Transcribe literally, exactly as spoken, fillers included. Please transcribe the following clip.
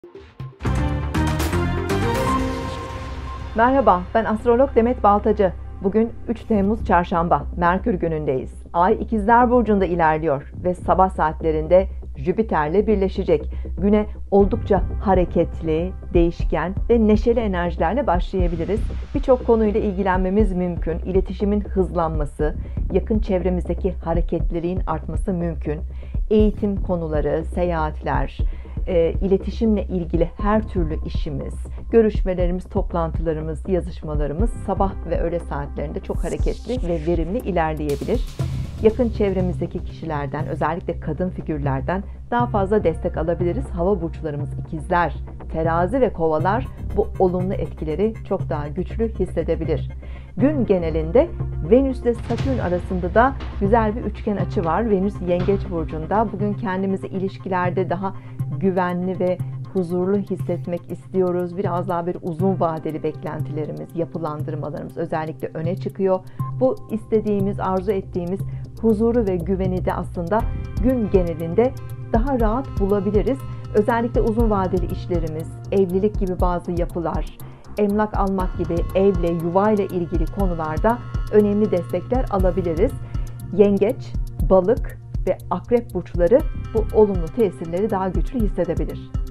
Merhaba, ben astrolog Demet Baltacı. Bugün üç Temmuz Çarşamba, Merkür günündeyiz. Ay İkizler Burcu'nda ilerliyor ve sabah saatlerinde Jüpiter'le birleşecek. Güne oldukça hareketli, değişken ve neşeli enerjilerle başlayabiliriz. Birçok konuyla ilgilenmemiz mümkün. İletişimin hızlanması, yakın çevremizdeki hareketliliğin artması mümkün. Eğitim konuları, seyahatler, e, iletişimle ilgili her türlü işimiz, görüşmelerimiz, toplantılarımız, yazışmalarımız sabah ve öğle saatlerinde çok hareketli ve verimli ilerleyebilir. Yakın çevremizdeki kişilerden, özellikle kadın figürlerden daha fazla destek alabiliriz. Hava burçlarımız ikizler, terazi ve kovalar bu olumlu etkileri çok daha güçlü hissedebilir. Gün genelinde Venüs ile Satürn arasında da güzel bir üçgen açı var. Venüs Yengeç burcunda. Bugün kendimizi ilişkilerde daha güvenli ve huzurlu hissetmek istiyoruz. Biraz daha bir uzun vadeli beklentilerimiz, yapılandırmalarımız özellikle öne çıkıyor. Bu istediğimiz, arzu ettiğimiz huzuru ve güveni de aslında gün genelinde daha rahat bulabiliriz. Özellikle uzun vadeli işlerimiz, evlilik gibi bazı yapılar, emlak almak gibi evle, yuvayla ilgili konularda önemli destekler alabiliriz. Yengeç, balık ve akrep burçları bu olumlu tesirleri daha güçlü hissedebilir.